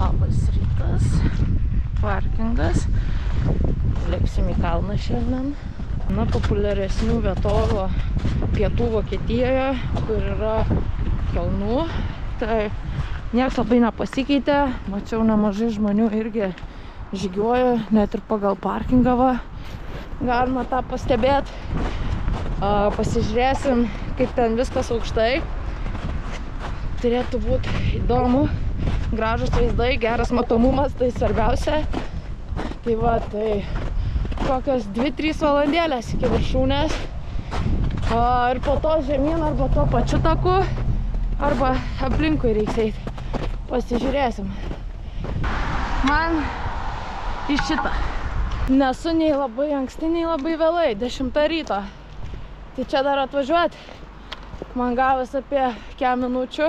Labas rytas, parkingas, lėksim į kalną šiandien. Na, populiaresnių vietovių pietų Vokietijoje, kur yra kalnų, tai nieks labai nepasikeitė. Mačiau nemažai žmonių irgi žygiuoja, net ir pagal parkingą va. Galima tą pastebėti. Pasižiūrėsim, kaip ten viskas aukštai. Turėtų būti įdomu, gražus vaizdai, geras matomumas, tai svarbiausia. Tai va, tai kokios 2-3 valandėlės iki viršūnės. Ir po to žemyn arba tuo pačiu taku, arba aplinkui reiks eiti. Pasižiūrėsim. Man į šitą. Nesu nei labai anksti, nei labai vėlai, 10 ryto. Tai čia dar atvažiuoti. Man gavas apie kiek minučių.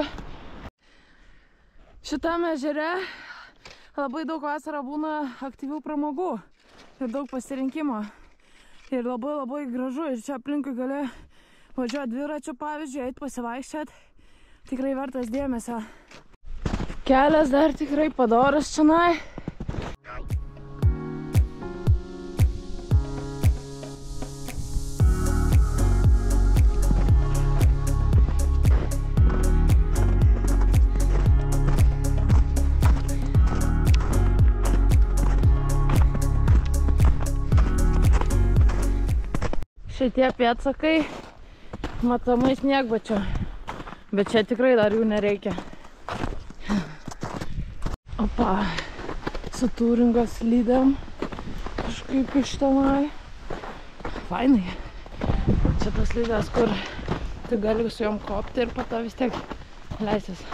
Šitame ežere labai daug vasarą būna aktyvių pramogų ir daug pasirinkimo. Ir labai gražu. Ir čia aplinkui gali važiuoti dviračiu, pavyzdžiui, eiti pasivaikščioti. Tikrai vertas dėmesio. Kelias dar tikrai padoras čionai. Šitie pėdsakai matomai sniegbačio, bet čia tikrai dar jų nereikia. Opa, su Turingo slidėm kažkaip iš tenai. Fainai. Čia tas slidės, kur tu gali su jom kopti ir po to vis tiek leisis.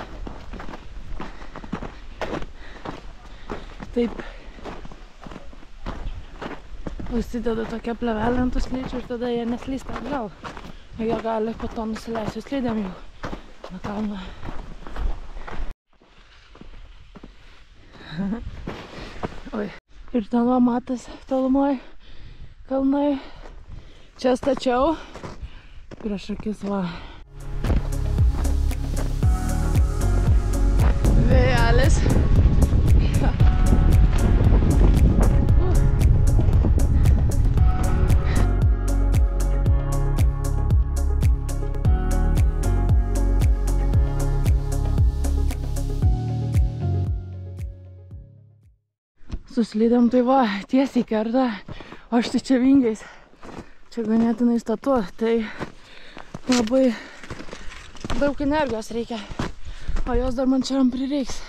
Taip. Užsideda tokia plevelė ant tų slidžių ir tada jie neslysta atgal. Jie gali po to nusileisti slidėm jau nuo kalno. Oi. Ir ten va matas tolumoj kalnai. Čia stačiau. Prieš akis va. Vėjelis. Suslydėm tai va, tiesiai kerta, o štai čia vingiais. Čia ganėtinai statu, tai labai daug energijos reikia, o jos dar man čia prireiks.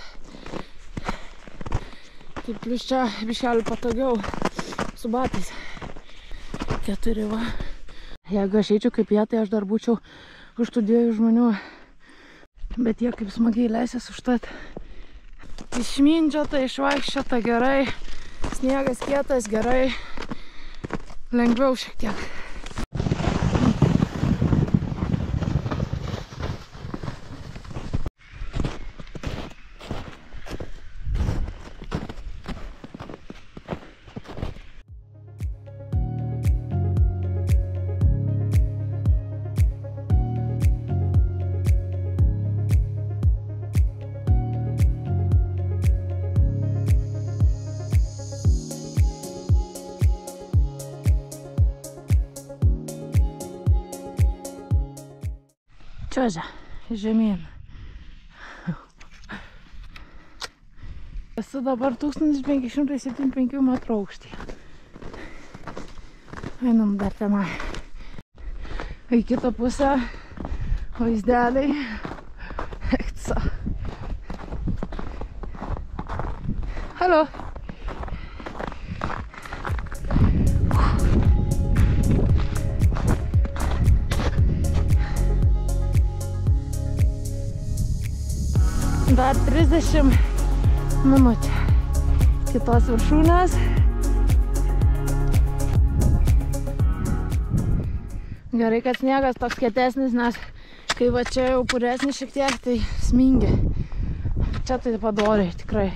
Tai plius čia biškelį patogiau su batais. 4 va. Jeigu aš eičiau kaip jie, tai aš dar būčiau už tų 2 žmonių. Bet jie kaip smagiai leisės užtat. Išmindžiota, išvaikščiota gerai, sniegas kietas gerai, lengviau šiek tiek. Čiuožia, žemyn. Esu dabar 1575 metrų aukštyje. Einam dar tenai. Į kitą pusę vaizdeliai. Ektsa. Halo. Dar 30 minučių kitos viršūnės. Gerai, kad sniegas toks kietesnis, nes kai va čia jau puresnis šiek tiek, tai smingi. Čia tai padoriai, tikrai.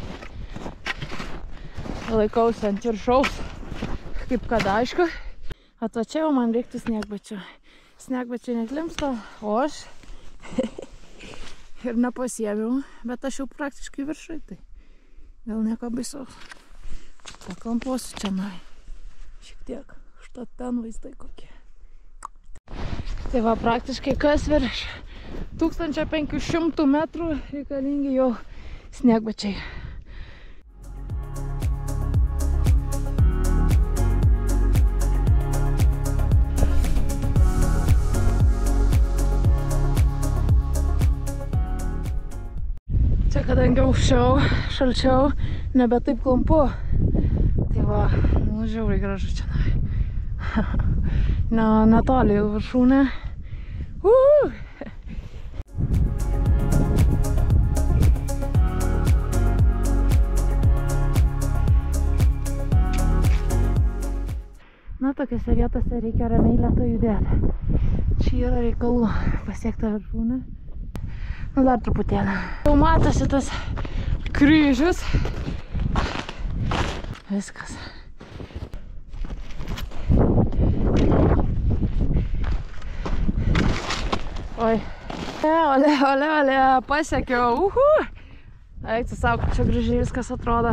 Laikausi ant viršaus, kaip kad aišku. O to čia jau man reiktų sniegbačių. Sniegbačiai neklimsta, o aš ir nepasiėmiau, bet aš jau praktiškai viršai tai. Gal nieko baisaus. Paklamposiu čia, šiek tiek. Štai ten vaizdai kokie. Tai va, praktiškai kas virš 1500 metrų reikalingi jau sniegbačiai. Čia kadangi aukščiau, šalčiau, nebe taip klampu. Tai va, žiauriai gražu čia. Netoli jau viršūnė. Na, tokiose vietose reikia ramiai lėtai judėti. Čia yra reikalų pasiekti viršūnę. Nu, dar truputėlį. Jau matosi tas kryžius. Viskas. Oi. Ole, pasiekiau. Eik, tu savo, čia gražiai viskas atrodo.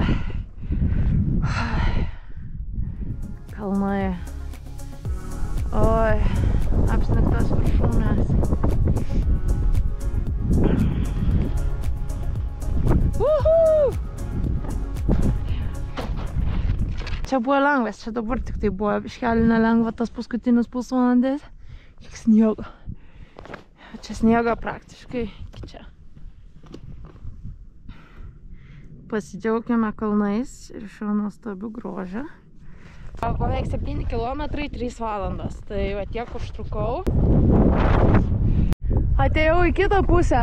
Kalnai. Oi, apsnigtos viršūnės. Čia buvo lengvas, čia dabar tik tai buvo biškelį nelengva tas paskutinis pusvalandės. Kiek sniego. Čia sniego praktiškai iki čia. Pasidžiaukime kalnais ir šio nuostabių grožio. Beveik 7 km 3 valandos. Tai va tiek užtrukau. Atėjau į kitą pusę.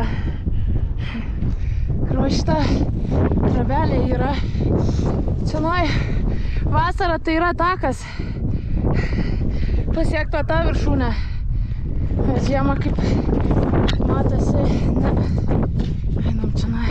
Ir va šita trabelė yra. Čionai vasara tai yra takas. Pasiekto tą viršūnę. Bet žiemą kaip matosi, ne. Einam čionai.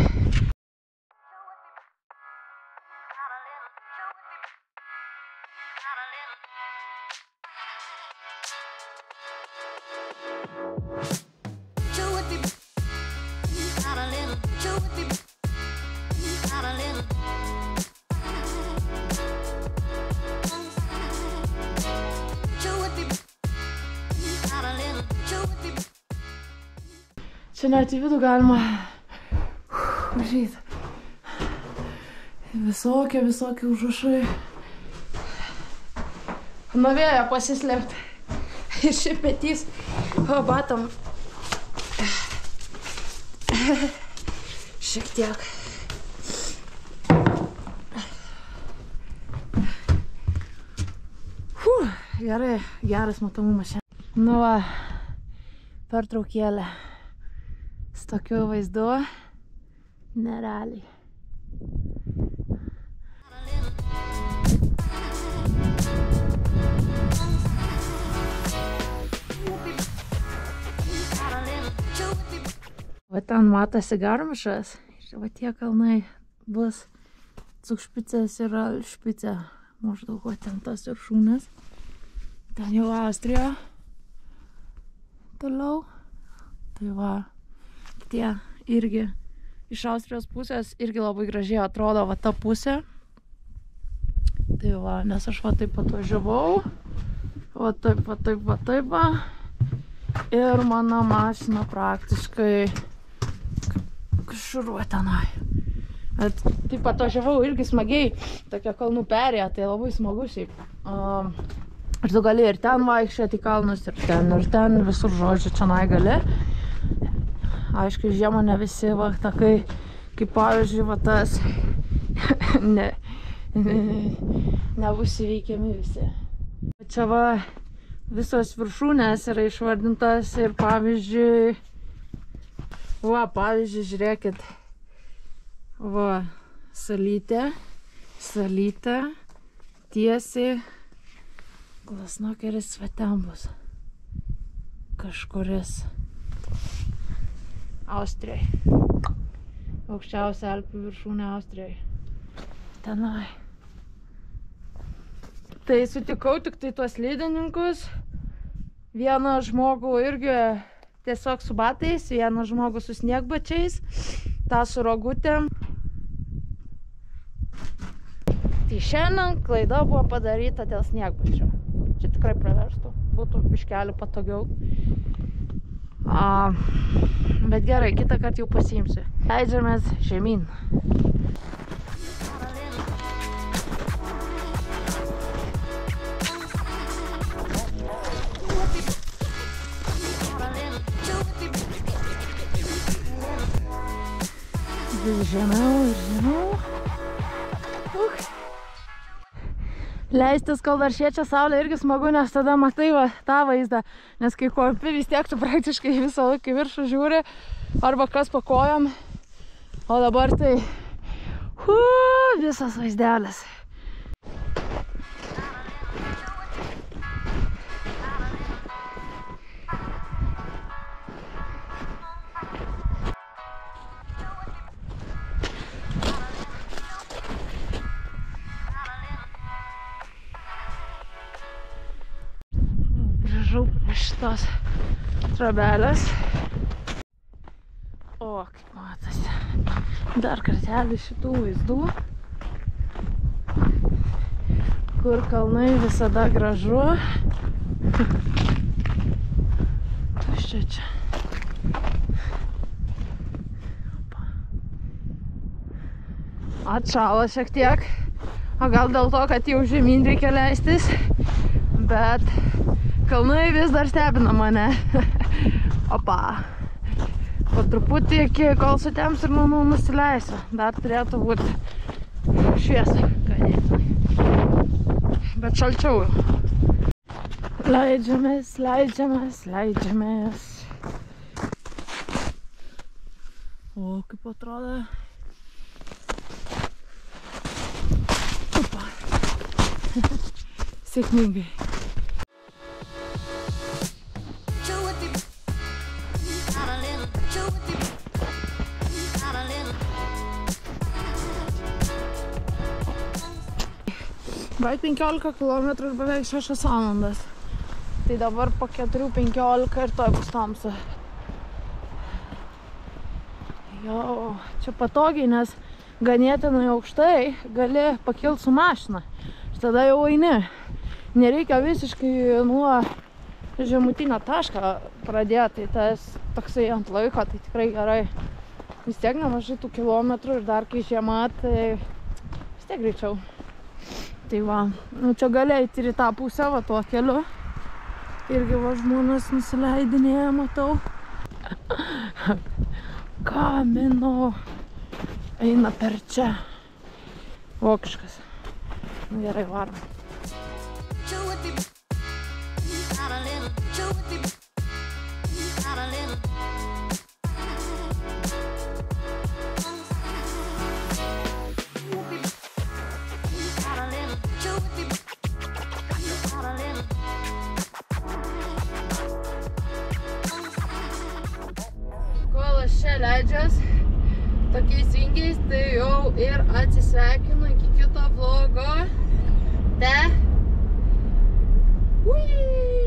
Čia net į vidų galima užeiti. Visokie užrašai. Nuo vėjo pasislėpti. Ir šiaip petys batam. Šiek tiek. Gerai, geras matomumas šiandien. Nu va, pertraukėlė. Su tokiu vaizdu nerealiai. Va ten matosi Garmišas. Ir va tie kalnai bus Zugspicės ir Alpspicė. Maždaug va ten tas viršūnės. Ten jau Austrija. Toliau. Tai va. Tie irgi iš Austrijos pusės irgi labai gražiai atrodo va ta pusė. Tai va, nes aš va taip atvažiavau. Va taip. Ir mano mašina praktiškai kažkur tenai. Taip atvažiavau irgi smagiai, tokia kalnų perėja, tai labai smagu šiaip. Ir tu gali ir ten vaikščioti kalnus, ir ten visur žodžiu čionai gali. Aišku, žiemą ne visi va takai, kaip pavyzdžiui, va tas nebus įveikiami visi. Čia va visos viršūnės yra išvardintas ir pavyzdžiui, žiūrėkit, va, salytė, tiesiai, Glasnokeris va ten bus, kažkuris. Austrijai. Aukščiausia Alpių viršūnė Austrijai. Tenai. Tai sutikau tik tai tuos slidininkus. Vieną žmogų irgi tiesiog su batais, vieną žmogų su sniegbačiais, tą su rogutėm. Tai šiandien klaida buvo padaryta dėl sniegbačio. Čia tikrai praverstų, būtų biškelį patogiau. Bet gerai, kitą kartą jau pasiimsiu. Leidžiamės žemyn. Vis žemiau ir žemiau. Leistis, kol dar šviečia saulė, irgi smagu, nes tada matai tą vaizdą. Nes kai kopi, vis tiek tu praktiškai visą laiką į viršų žiūri, arba kas po kojom. O dabar tai visas vaizdelis. Grįžau prie šitos trobelės. O, kaip matosi. Dar kartelį šitų vaizdų. Kur kalnai visada gražu. Tuščia čia. Atšalo šiek tiek. O gal dėl to, kad jau žemyn reikia leistis. Bet kalnai vis dar stebina mane. Opa. Po truputį iki kol sutems ir manau nusileisiu. Dar turėtų būti šviesa ganėtinai. Bet šalčiau. Leidžiamės, leidžiamės, leidžiamės. O, kaip atrodo. Opa. Sėkmingai. Beveik 15 km ir beveik 6 valandas. Tai dabar po 4:15 ir toj bus tamsa. Jo, čia patogiai, nes ganėtinai aukštai gali pakilti su mašina. Ir tada jau eini. Nereikia visiškai nuo žemutinio tašką pradėti. Tai tas toksai ant laiko, tai tikrai gerai. Vis tiek nemažai tų kilometrų ir dar kai žiema, tai vis tiek greičiau. Tai va, nu čia gali eiti ir į tą pusę, va tuo keliu. Irgi va žmonės nusileidinėja, matau. Kamino eina per čia. Vokiškas. Nu gerai, varom. Leidžias tokiais vingiais, tai jau ir atsisveikinu iki kito vlogo. Te. Ui!